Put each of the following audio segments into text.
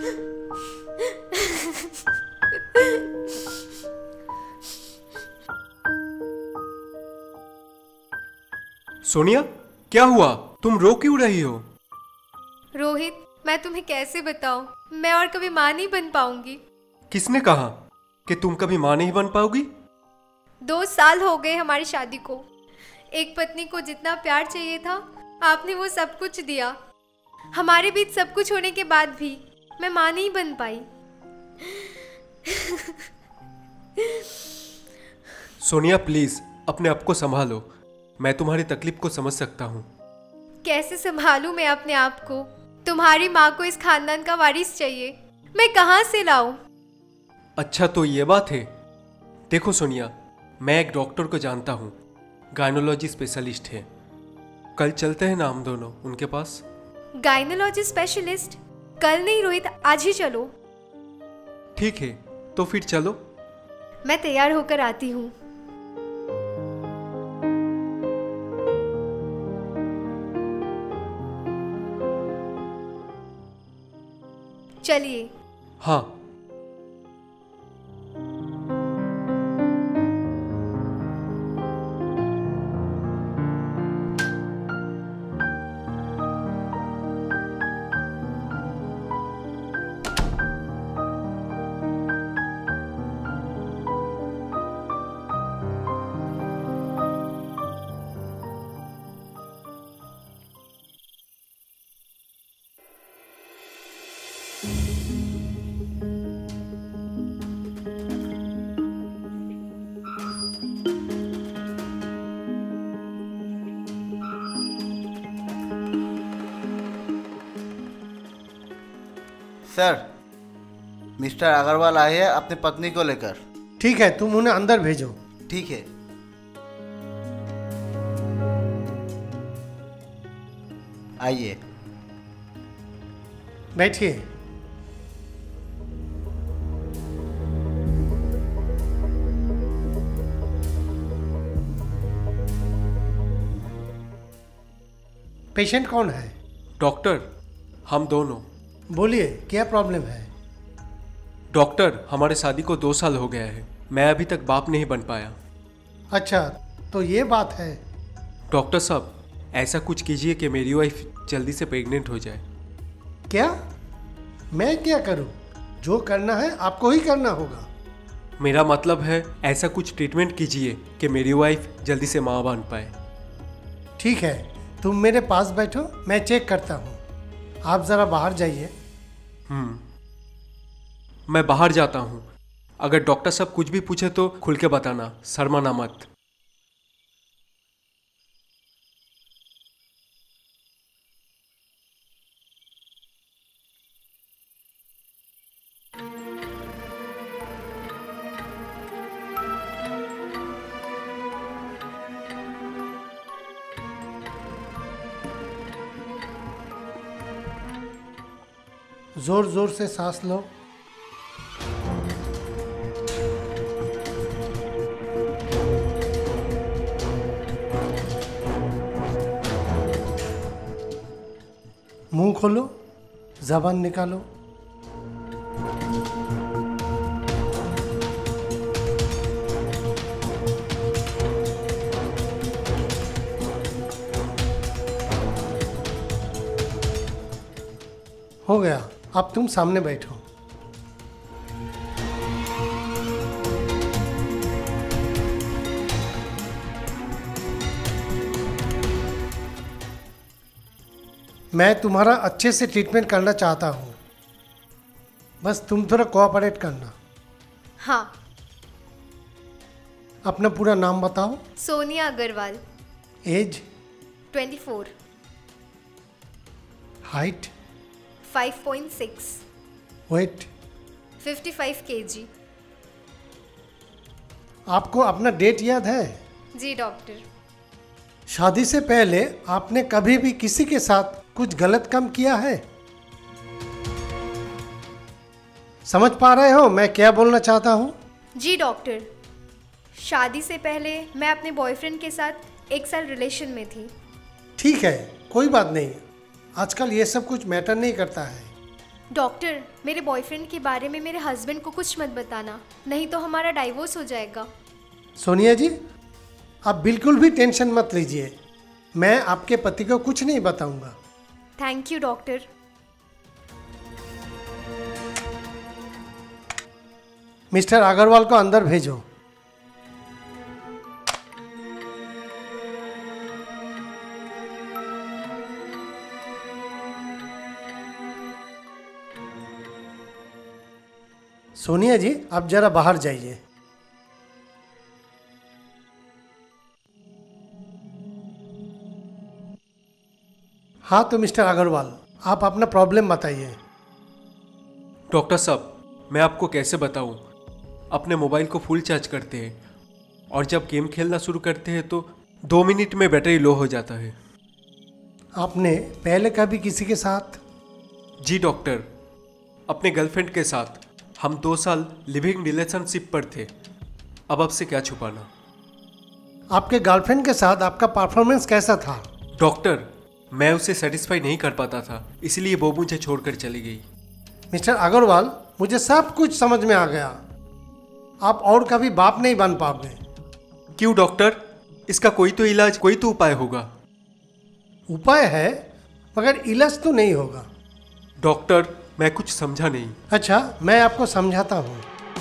सोनिया, क्या हुआ? तुम रो क्यों रही हो? रोहित, मैं तुम्हें कैसे बताऊं, मैं और कभी माँ नहीं बन पाऊंगी। किसने कहा कि तुम कभी माँ नहीं बन पाओगी? 2 साल हो गए हमारी शादी को। एक पत्नी को जितना प्यार चाहिए था, आपने वो सब कुछ दिया। हमारे बीच सब कुछ होने के बाद भी मैं माँ नहीं बन पाई। सोनिया, प्लीज अपने आप को संभालो। मैं तुम्हारी तकलीफ को समझ सकता हूँ। कैसे संभालूं मैं अपने आप को? तुम्हारी माँ को इस खानदान का वारिस चाहिए, मैं कहाँ से लाऊं? अच्छा, तो ये बात है। देखो सोनिया, मैं एक डॉक्टर को जानता हूँ, गायनोलॉजी स्पेशलिस्ट है। कल चलते हैं ना हम दोनों उनके पास? गायनोलॉजी स्पेशलिस्ट? कल नहीं रोहित, आज ही चलो। ठीक है, तो फिर चलो। मैं तैयार होकर आती हूँ। चलिए। हाँ। सर, मिस्टर अग्रवाल आए हैं अपनी पत्नी को लेकर। ठीक है, तुम उन्हें अंदर भेजो। ठीक है। आइए। बैठिए। पेशेंट कौन है? डॉक्टर, हम दोनों। बोलिए, क्या प्रॉब्लम है? डॉक्टर, हमारे शादी को 2 साल हो गया है। मैं अभी तक बाप नहीं बन पाया। अच्छा, तो ये बात है। डॉक्टर साहब, ऐसा कुछ कीजिए कि मेरी वाइफ जल्दी से प्रेग्नेंट हो जाए। क्या? मैं क्या करूं? जो करना है आपको ही करना होगा। मेरा मतलब है, ऐसा कुछ ट्रीटमेंट कीजिए कि मेरी वाइफ जल्दी से माँ बन पाए। ठीक है, तुम मेरे पास बैठो, मैं चेक करता हूँ। आप ज़रा बाहर जाइए। मैं बाहर जाता हूँ। अगर डॉक्टर साहब कुछ भी पूछे तो खुल के बताना, शर्माना मत। जोर जोर से सांस लो। मुंह खोलो, जबान निकालो। हो गया, अब तुम सामने बैठो। मैं तुम्हारा अच्छे से ट्रीटमेंट करना चाहता हूँ, बस तुम थोड़ा कोऑपरेट करना। हाँ। अपना पूरा नाम बताओ। Sonia Agarwal. Age? 24। Height? 5.6। Weight? 55 kg। आपको अपना डेट याद है? जी डॉक्टर। शादी से पहले आपने कभी भी किसी के साथ कुछ गलत काम किया है? समझ पा रहे हो मैं क्या बोलना चाहता हूँ? जी डॉक्टर, शादी से पहले मैं अपने बॉयफ्रेंड के साथ 1 साल रिलेशन में थी। ठीक है, कोई बात नहीं। आजकल ये सब कुछ मैटर नहीं करता है। डॉक्टर, मेरे बॉयफ्रेंड के बारे में मेरे हस्बैंड को कुछ मत बताना, नहीं तो हमारा डाइवोर्स हो जाएगा। सोनिया जी, आप बिल्कुल भी टेंशन मत लीजिए, मैं आपके पति को कुछ नहीं बताऊंगा। Thank you doctor. Mister Agarwal को अंदर भेजो। सोनिया जी, आप जरा बाहर जाइए। हाँ तो मिस्टर अग्रवाल, आप अपना प्रॉब्लम बताइए। डॉक्टर साहब, मैं आपको कैसे बताऊं? अपने मोबाइल को फुल चार्ज करते हैं और जब गेम खेलना शुरू करते हैं तो 2 मिनट में बैटरी लो हो जाता है। आपने पहले कभी किसी के साथ? जी डॉक्टर, अपने गर्लफ्रेंड के साथ। हम 2 साल लिविंग रिलेशनशिप पर थे। अब आपसे क्या छुपाना। आपके गर्लफ्रेंड के साथ आपका परफॉर्मेंस कैसा था? डॉक्टर, मैं उसे सेटिस्फाई नहीं कर पाता था, इसलिए वो मुझे छोड़कर चली गई। मिस्टर अग्रवाल, मुझे सब कुछ समझ में आ गया। आप और कभी बाप नहीं बन पाओगे। क्यों डॉक्टर? इसका कोई तो इलाज, कोई तो उपाय होगा। उपाय है, मगर इलाज तो नहीं होगा। डॉक्टर, मैं कुछ समझा नहीं। अच्छा, मैं आपको समझाता हूँ।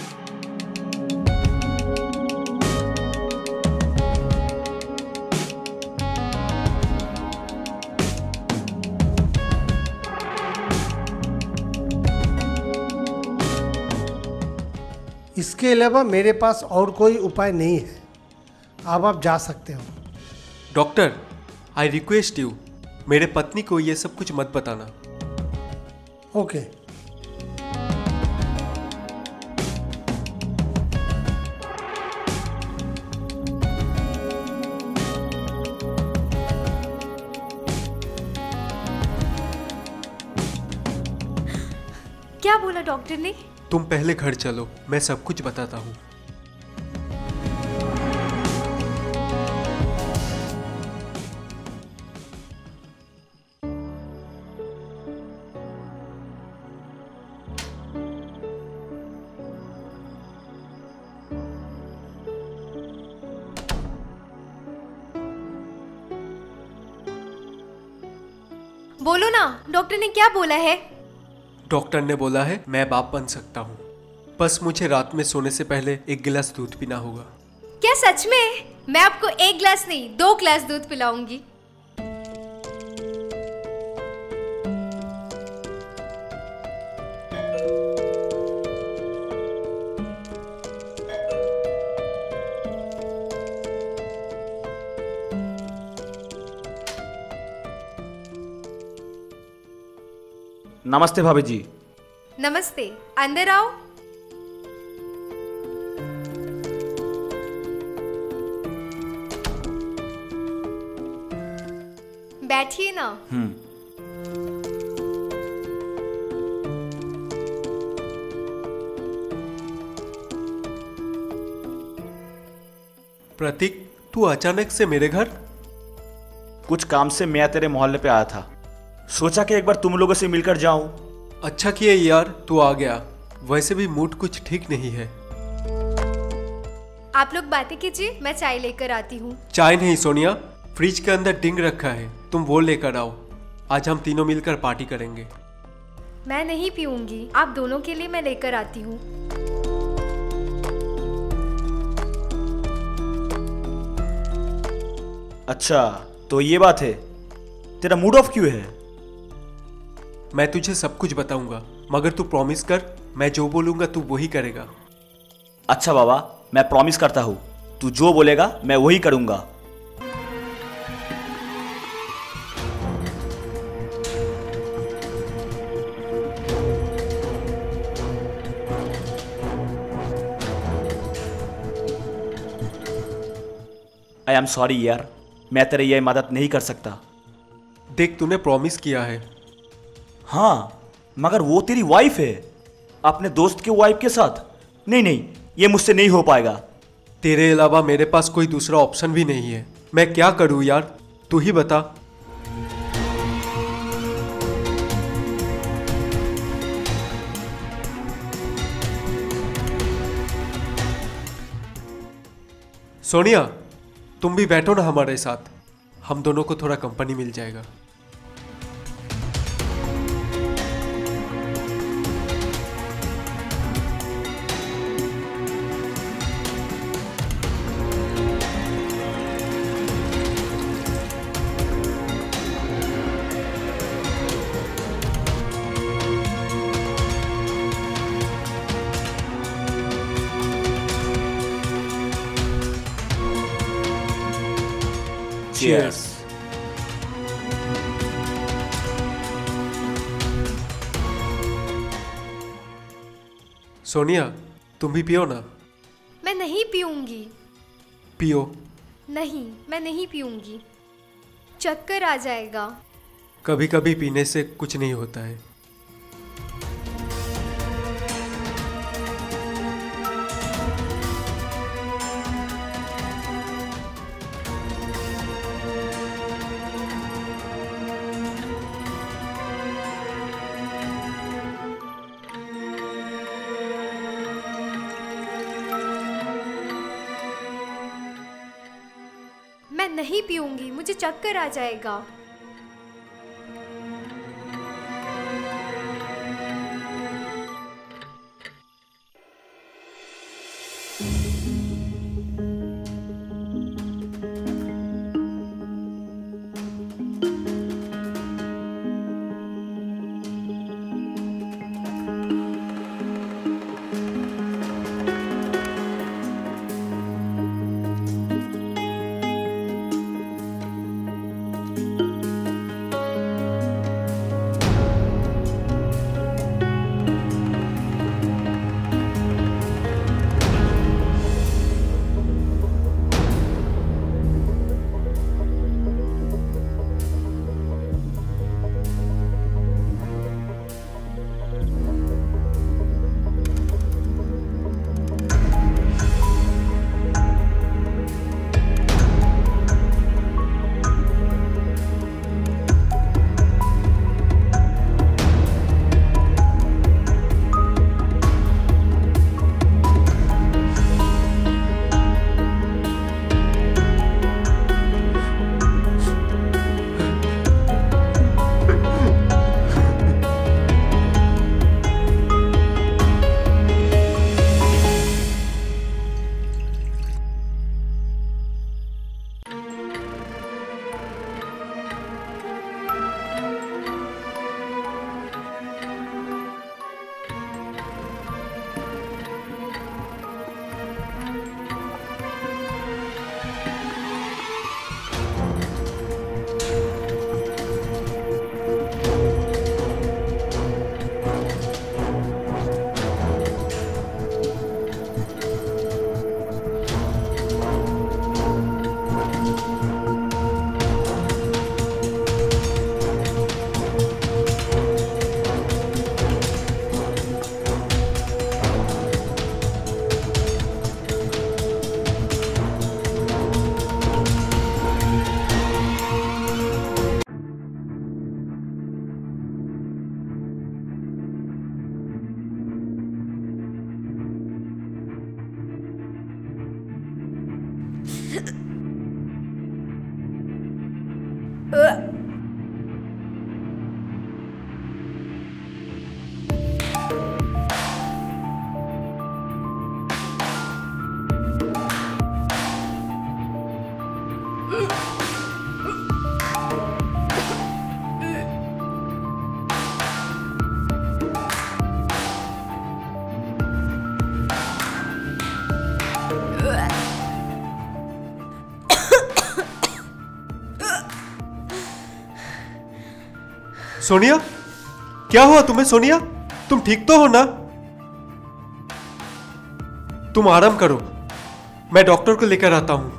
इसके अलावा मेरे पास और कोई उपाय नहीं है। अब आप जा सकते हो। डॉक्टर, आई रिक्वेस्ट यू, मेरे पत्नी को ये सब कुछ मत बताना। ओके। क्या बोला डॉक्टर ने? तुम पहले घर चलो, मैं सब कुछ बताता हूँ। बोलो ना, डॉक्टर ने क्या बोला है? डॉक्टर ने बोला है मैं बाप बन सकता हूँ, बस मुझे रात में सोने से पहले 1 गिलास दूध पीना होगा। क्या सच में? मैं आपको 1 गिलास नहीं 2 गिलास दूध पिलाऊंगी। नमस्ते भाभी जी। नमस्ते, अंदर आओ। बैठिए ना। प्रतीक, तू अचानक से मेरे घर? कुछ काम से मैं तेरे मोहल्ले पे आया था, सोचा कि एक बार तुम लोगों से मिलकर जाऊं। अच्छा किया यार, तू आ गया। वैसे भी मूड कुछ ठीक नहीं है। आप लोग बातें कीजिए, मैं चाय लेकर आती हूँ। चाय नहीं सोनिया, फ्रिज के अंदर डिंग रखा है, तुम वो लेकर आओ। आज हम तीनों मिलकर पार्टी करेंगे। मैं नहीं पीऊंगी, आप दोनों के लिए मैं लेकर आती हूँ। अच्छा तो ये बात है, तेरा मूड ऑफ क्यों है? मैं तुझे सब कुछ बताऊंगा, मगर तू प्रॉमिस कर, मैं जो बोलूंगा तू वही करेगा। अच्छा बाबा, मैं प्रॉमिस करता हूँ, तू जो बोलेगा मैं वही करूँगा। आई एम सॉरी यार, मैं तेरे ये मदद नहीं कर सकता। देख, तूने प्रॉमिस किया है। हाँ, मगर वो तेरी वाइफ है, अपने दोस्त के वाइफ के साथ। नहीं नहीं, ये मुझसे नहीं हो पाएगा। तेरे अलावा मेरे पास कोई दूसरा ऑप्शन भी नहीं है। मैं क्या करूं यार, तू ही बता। सोनिया, तुम भी बैठो ना हमारे साथ, हम दोनों को थोड़ा कंपनी मिल जाएगा। Cheers. सोनिया, तुम भी पियो ना। मैं नहीं पीऊंगी। पियो। नहीं, मैं नहीं पीऊंगी, चक्कर आ जाएगा। कभी कभी पीने से कुछ नहीं होता है। मैं नहीं पीऊंगी, मुझे चक्कर आ जाएगा। सोनिया, क्या हुआ तुम्हें? सोनिया, तुम ठीक तो हो ना? तुम आराम करो, मैं डॉक्टर को लेकर आता हूं।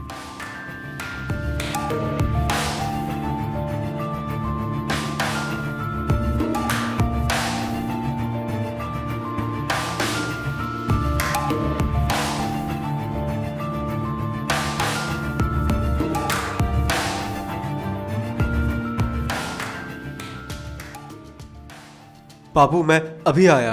बाबू, मैं अभी आया।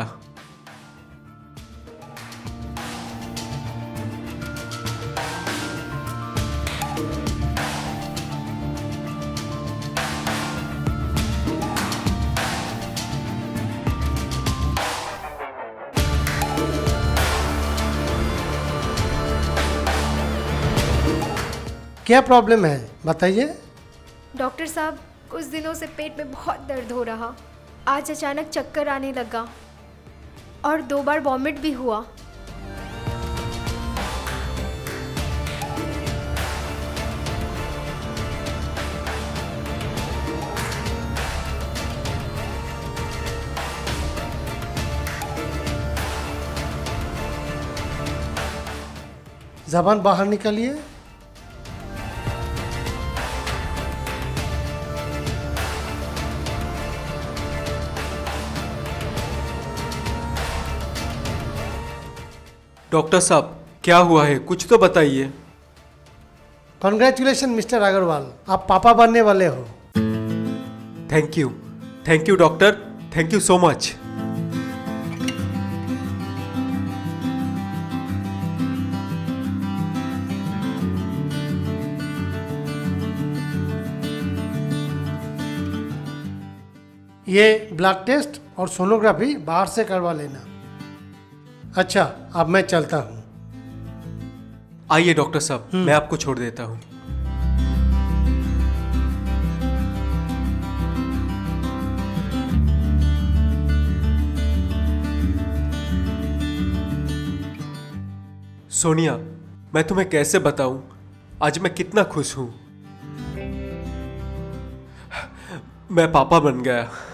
क्या प्रॉब्लम है बताइए। डॉक्टर साहब, कुछ दिनों से पेट में बहुत दर्द हो रहा। आज अचानक चक्कर आने लगा और 2 बार वॉमिट भी हुआ। जबान बाहर निकालिए। डॉक्टर साहब, क्या हुआ है, कुछ तो बताइए। कॉन्ग्रेचुलेशन मिस्टर अग्रवाल, आप पापा बनने वाले हो। Thank you doctor, thank you so much. ये ब्लड टेस्ट और सोनोग्राफी बाहर से करवा लेना। अच्छा, अब मैं चलता हूँ। आइए डॉक्टर साहब, मैं आपको छोड़ देता हूँ। सोनिया, मैं तुम्हें कैसे बताऊं आज मैं कितना खुश हूं। मैं पापा बन गया।